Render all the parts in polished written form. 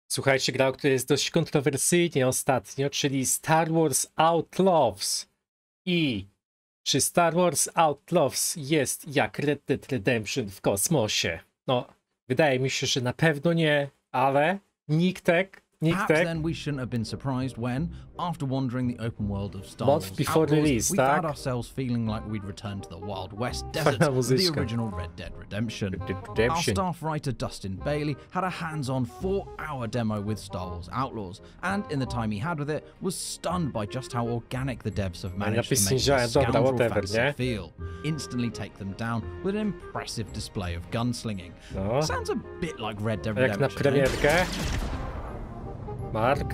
Słuchajcie, gra, która jest dość kontrowersyjnie ostatnio, czyli Star Wars Outlaws. I czy Star Wars Outlaws jest jak Red Dead Redemption w kosmosie? No, wydaje mi się, że na pewno nie, ale Perhaps then we shouldn't have been surprised when, after wandering the open world of Star Month Wars before Outlaws, release, we tak? found ourselves feeling like we'd returned to the Wild West Fajna deserts of the muzyczka. original Red Dead Redemption. Red Dead Our Redemption. staff writer Dustin Bailey had a hands-on 4-hour demo with Star Wars Outlaws, and in the time he had with it, was stunned by just how organic the devs have managed to make Napisałem, this dobra, scoundrel whatever, fantasy nie? feel. Instantly take them down with an impressive display of gunslinging. No. Sounds a bit like Red Dead Jak na Redemption. premierkę. Mark.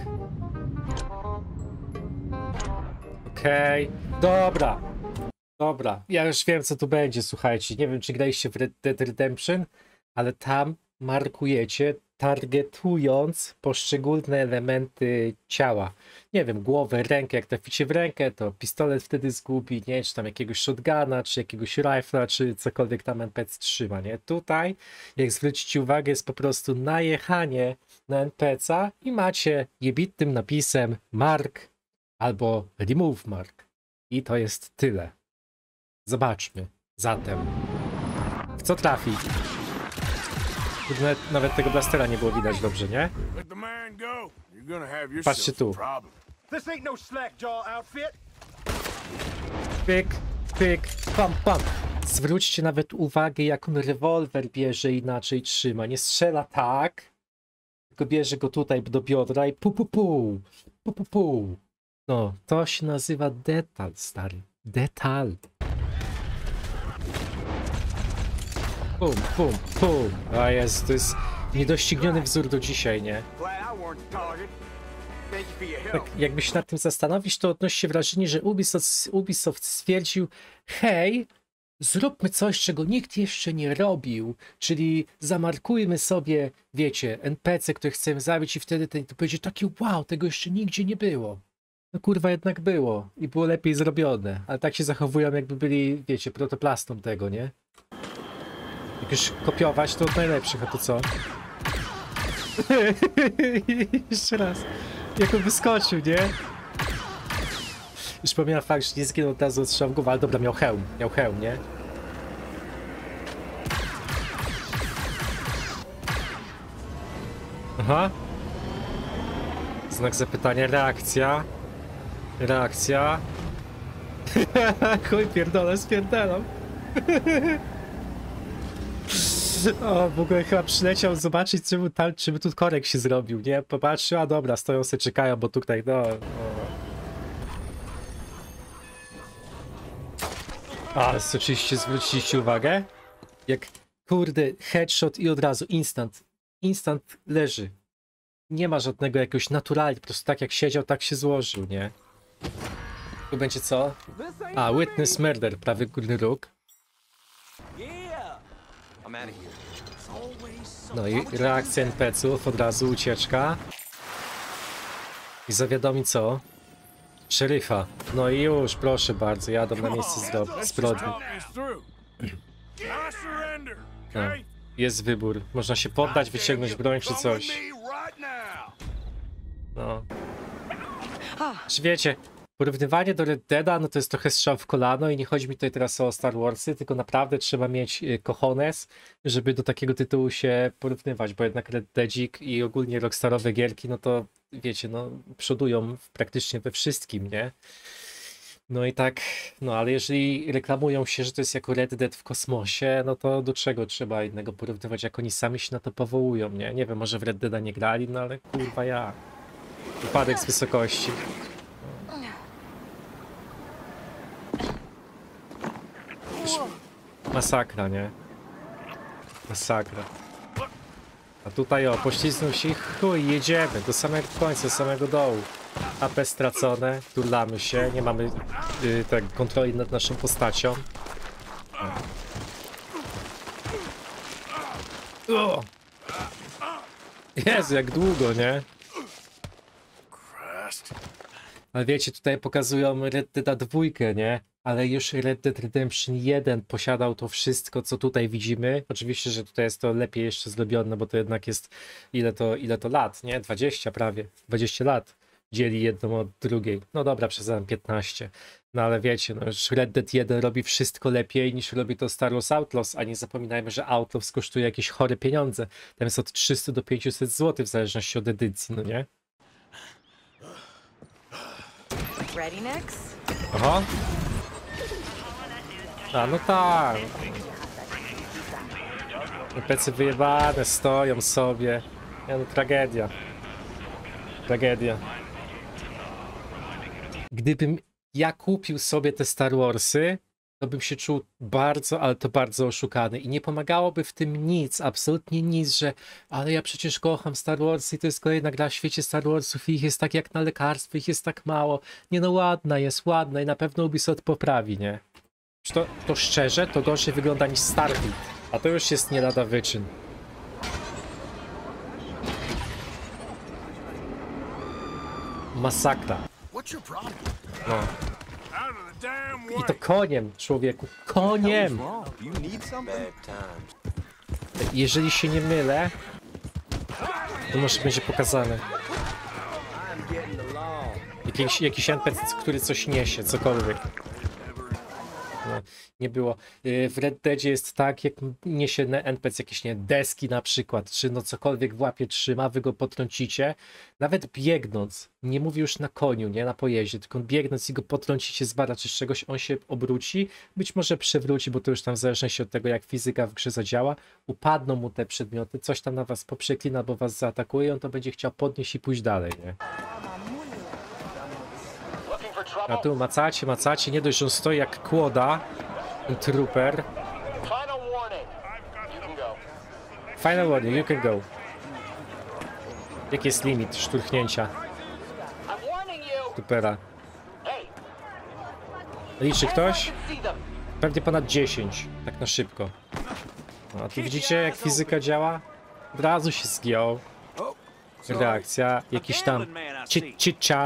Okej. Dobra. Dobra. Ja już wiem, co tu będzie, słuchajcie. Nie wiem, czy graliście w Red Dead Redemption, ale tam markujecie, targetując poszczególne elementy ciała. Nie wiem, głowę, rękę. Jak traficie w rękę, to pistolet wtedy zgubi, nie? Czy tam jakiegoś shotguna, czy jakiegoś rifla, czy cokolwiek tam NPC trzyma, nie? Tutaj, jak zwrócicie uwagę, jest po prostu najechanie na NPC-a i macie jebitnym napisem Mark albo Remove Mark. I to jest tyle. Zobaczmy zatem, w co trafi. Nawet tego blastera nie było widać dobrze, nie? Patrzcie tu. Pyk, pyk, pam, pam. Zwróćcie nawet uwagę, jak on rewolwer bierze inaczej trzyma. Nie strzela tak, tylko bierze go tutaj do biodra i pu, pu, pu, pu, pu, pu. No, to się nazywa detal, stary. Detal. Pum, pum, pum. A jest, to jest niedościgniony wzór do dzisiaj, nie? Tak, jakby się nad tym zastanowić, to odnosi się wrażenie, że Ubisoft stwierdził, hej, zróbmy coś, czego nikt jeszcze nie robił, czyli zamarkujmy sobie, wiecie, NPC, które chcemy zabić i wtedy to będzie takie wow, tego jeszcze nigdzie nie było. No kurwa, jednak było i było lepiej zrobione, ale tak się zachowują, jakby byli, wiecie, protoplastą tego, nie? Jak już kopiować, to od najlepszych, a to co? Jeszcze raz. Jak on wyskoczył, nie? Już pomijam fakt, że nie zginął od razu od strzału w głowę, ale dobra, miał hełm, nie? Aha. Znak zapytania, reakcja. Reakcja. Chuj, pierdolę, spierdalam. O, w ogóle chyba przyleciał zobaczyć, czy by tu korek się zrobił, nie? Popatrzył, a dobra, stoją sobie, czekają, bo tutaj, no... Ale oczywiście zwróciliście uwagę? Jak, kurde, headshot i od razu, instant leży. Nie ma żadnego jakiegoś naturalnie, po prostu tak jak siedział, tak się złożył, nie? Tu będzie co? A, Witness Murder, prawy górny róg. No i reakcja NPC-ów, od razu ucieczka. I zawiadomi co? Szeryfa. No i już, proszę bardzo, jadą na miejsce zbrodni. No, jest wybór. Można się poddać, wyciągnąć broń czy coś. No. Czy wiecie, porównywanie do Red Deada, no to jest trochę strzał w kolano i nie chodzi mi tutaj teraz o Star Warsy, tylko naprawdę trzeba mieć cojones, żeby do takiego tytułu się porównywać, bo jednak Red Deadzik i ogólnie rockstarowe gierki, no to wiecie, no przodują praktycznie we wszystkim, nie? No i tak, no ale jeżeli reklamują się, że to jest jako Red Dead w kosmosie, no to do czego trzeba innego porównywać, jak oni sami się na to powołują, nie? Nie wiem, może w Red Deada nie grali, no ale kurwa ja. Upadek z wysokości. Masakra, nie? Masakra. A tutaj o, poślizgnął się i chuj, jedziemy do samego końca, do samego dołu. AP stracone, turlamy się, nie mamy tak kontroli nad naszą postacią. O! Jezu, jak długo, nie? Ale wiecie, tutaj pokazują Red Dead 2, nie? Ale już Red Dead Redemption 1 posiadał to wszystko, co tutaj widzimy. Oczywiście, że tutaj jest to lepiej jeszcze zrobione, bo to jednak jest ile to lat, nie? 20 prawie, 20 lat dzieli jedną od drugiej. No dobra, przesadzam 15. No ale wiecie, no już Red Dead 1 robi wszystko lepiej niż robi to Star Wars Outlaws, a nie zapominajmy, że Outlaws kosztuje jakieś chore pieniądze. Tam jest od 300 do 500 zł w zależności od edycji, no nie? Ready, Nix? Aha. A, no tak. Plecy wyjebane stoją sobie. Ja, no tragedia. Tragedia. Gdybym ja kupił sobie te Star Warsy, to bym się czuł bardzo, ale to bardzo oszukany. I nie pomagałoby w tym nic, absolutnie nic, że ale ja przecież kocham Star Warsy i to jest kolejna gra w świecie Star Warsów i ich jest tak jak na lekarstwo, ich jest tak mało. Nie no, ładna i na pewno Ubisoft poprawi, nie? To szczerze, to gorzej wygląda niż Starfield, a to już jest nie lada wyczyn. Masakra. No. I to koniem, człowieku, koniem! Jeżeli się nie mylę, to może będzie pokazane. Jakiś NPC, który coś niesie, cokolwiek. No, nie było. W Red Deadzie jest tak, jak niesie NPC jakieś, nie, deski na przykład, czy no cokolwiek w łapie trzyma, wy go potrącicie, nawet biegnąc, nie mówię już na koniu, nie na pojeździe, tylko biegnąc i go potrącicie z bara czy z czegoś, on się obróci, być może przewróci, bo to już tam w zależności od tego, jak fizyka w grze zadziała, upadną mu te przedmioty, coś tam na was poprzeklina, bo was zaatakuje, on to będzie chciał podnieść i pójść dalej, nie? A tu macacie, nie dość, że on stoi jak kłoda, ten trooper. Final warning, you can go. Jaki jest limit szturchnięcia troopera? Liczy ktoś? Pewnie ponad 10, tak na szybko. No, a tu widzicie, jak fizyka działa? Od razu się zgiął. Reakcja, jakiś tam chit-chat.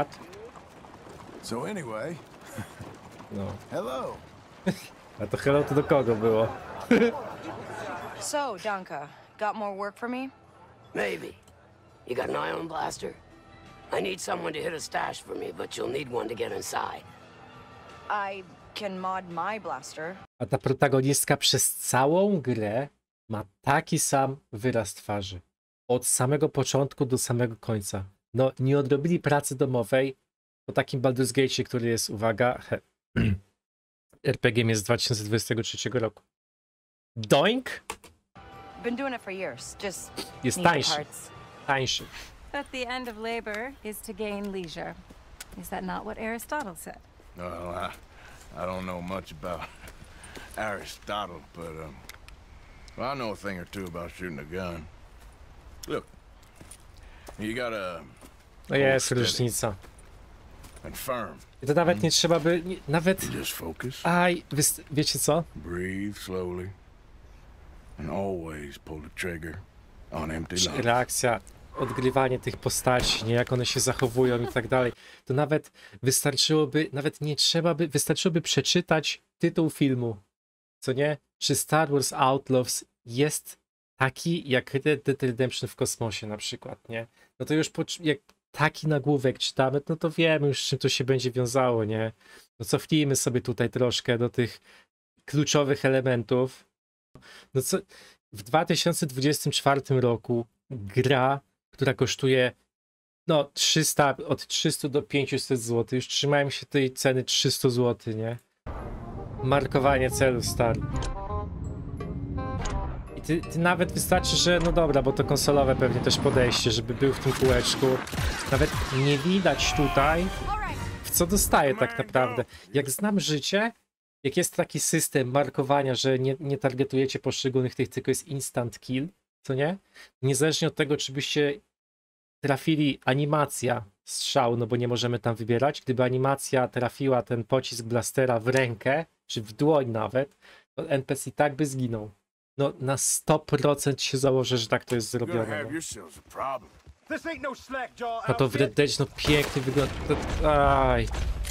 So anyway, No. hello. A to hello to do kogo było? So, Danka, got more work for me? Maybe. You got an ion blaster? I need someone to hit a stash for me, but you'll need one to get inside. I can mod my blaster. A ta protagonistka przez całą grę ma taki sam wyraz twarzy. Od samego początku do samego końca. No, nie odrobili pracy domowej po takim Baldur's Gate'cie, który jest, uwaga, RPG-iem jest z 2023 roku. Doink! Been doing it for years. Just Jest need the tańszy. parts. Tańszy. But the end of labor is to gain leisure. Is that not what Aristotle said? Well, I don't know much about Aristotle, but well, I know a thing or two about shooting a gun. Look, you gotta No jest różnica. and firm. I to nawet nie trzeba by... nawet... Just focus. Aj, wiecie co? Breathe slowly, and always pull the trigger on empty lungs. Reakcja, odgrywanie tych postaci, nie, jak one się zachowują i tak dalej, to nawet wystarczyłoby, nawet nie trzeba by, wystarczyłoby przeczytać tytuł filmu, co nie? Czy Star Wars Outlaws jest taki jak Red Dead Redemption w kosmosie na przykład, nie? No to już jak taki nagłówek czytamy, no to wiemy już, z czym to się będzie wiązało, nie? No cofnijmy sobie tutaj troszkę do tych kluczowych elementów. No co, w 2024 roku gra, która kosztuje no 300, od 300 do 500 zł, już trzymałem się tej ceny 300 zł, nie? Markowanie celu start. I ty nawet wystarczy, że no dobra, bo to konsolowe pewnie też podejście, żeby był w tym kółeczku. Nawet nie widać tutaj, w co dostaję tak naprawdę. Jak znam życie, jak jest taki system markowania, że nie targetujecie poszczególnych tych, tylko jest instant kill, co nie? Niezależnie od tego, czy byście trafili animacja strzału, no bo nie możemy tam wybierać. Gdyby animacja trafiła ten pocisk blastera w rękę, czy w dłoń nawet, to NPC i tak by zginął. No na 100% się założę, że tak to jest You're gonna zrobione. have No. yourselves a problem. No to w Red Dead no pięknie wygląda. Aj.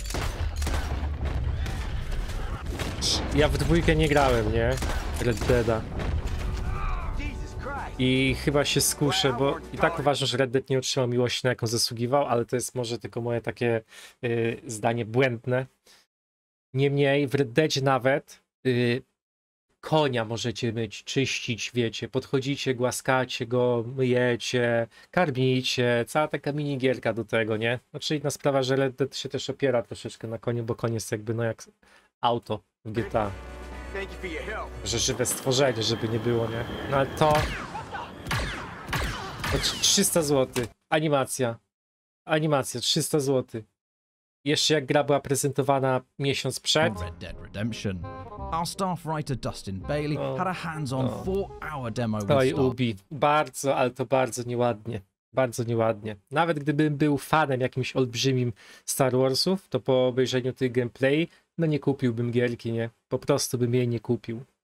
Ja w dwójkę nie grałem, nie? Red Deada. I chyba się skuszę, bo i tak uważam, że Red Dead nie otrzymał miłości, na jaką zasługiwał, ale to jest może tylko moje takie zdanie błędne. Niemniej w Red Deadzie nawet konia możecie myć, czyścić, wiecie, podchodzicie, głaskacie go, myjecie, karmicie, cała taka minigierka do tego, nie? Znaczy inna sprawa, że Red Dead się też opiera troszeczkę na koniu, bo koń jest jakby no jak auto w GTA. Że żywe stworzenie, żeby nie było, nie? No ale to 300 zł. Animacja 300 zł. Jeszcze jak gra była prezentowana miesiąc przed. Red Dead Redemption. Our staff writer Dustin Bailey had a hands-on 4-hour demo with Oj, Star. Ubi. Bardzo, ale to bardzo nieładnie. Bardzo nieładnie. Nawet gdybym był fanem jakimś olbrzymim Star Warsów, to po obejrzeniu tych gameplay, no nie kupiłbym gierki, nie? Po prostu bym jej nie kupił.